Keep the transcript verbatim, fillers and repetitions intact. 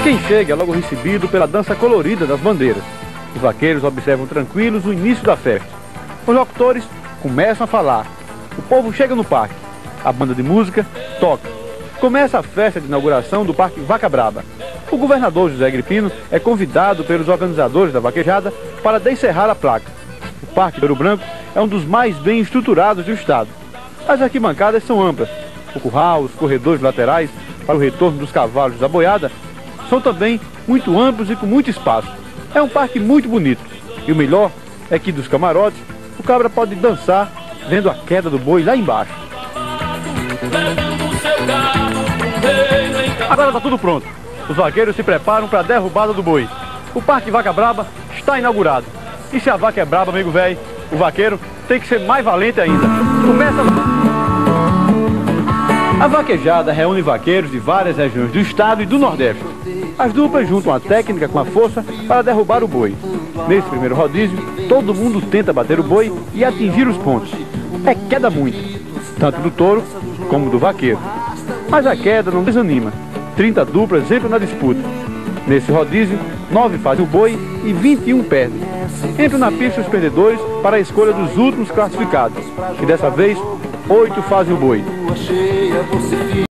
Quem chega é logo recebido pela dança colorida das bandeiras. Os vaqueiros observam tranquilos o início da festa. Os locutores começam a falar. O povo chega no parque. A banda de música toca. Começa a festa de inauguração do Parque Vaca Braba. O governador José Agripino é convidado pelos organizadores da vaquejada para descerrar a placa. O Parque Ouro Branco é um dos mais bem estruturados do estado. As arquibancadas são amplas. O curral, os corredores laterais para o retorno dos cavalos da boiada são também muito amplos e com muito espaço. É um parque muito bonito. E o melhor é que dos camarotes o cabra pode dançar vendo a queda do boi lá embaixo. Agora está tudo pronto. Os vaqueiros se preparam para a derrubada do boi. O Parque Vaca Braba está inaugurado. E se a vaca é braba, amigo velho, o vaqueiro tem que ser mais valente ainda. Começa... A vaquejada reúne vaqueiros de várias regiões do estado e do Nordeste. As duplas juntam a técnica com a força para derrubar o boi. Nesse primeiro rodízio, todo mundo tenta bater o boi e atingir os pontos. É queda muito, tanto do touro como do vaqueiro. Mas a queda não desanima. trinta duplas entram na disputa. Nesse rodízio, nove fazem o boi e vinte e um perdem. Entram na pista os perdedores para a escolha dos últimos classificados. E dessa vez, oito fazem o boi.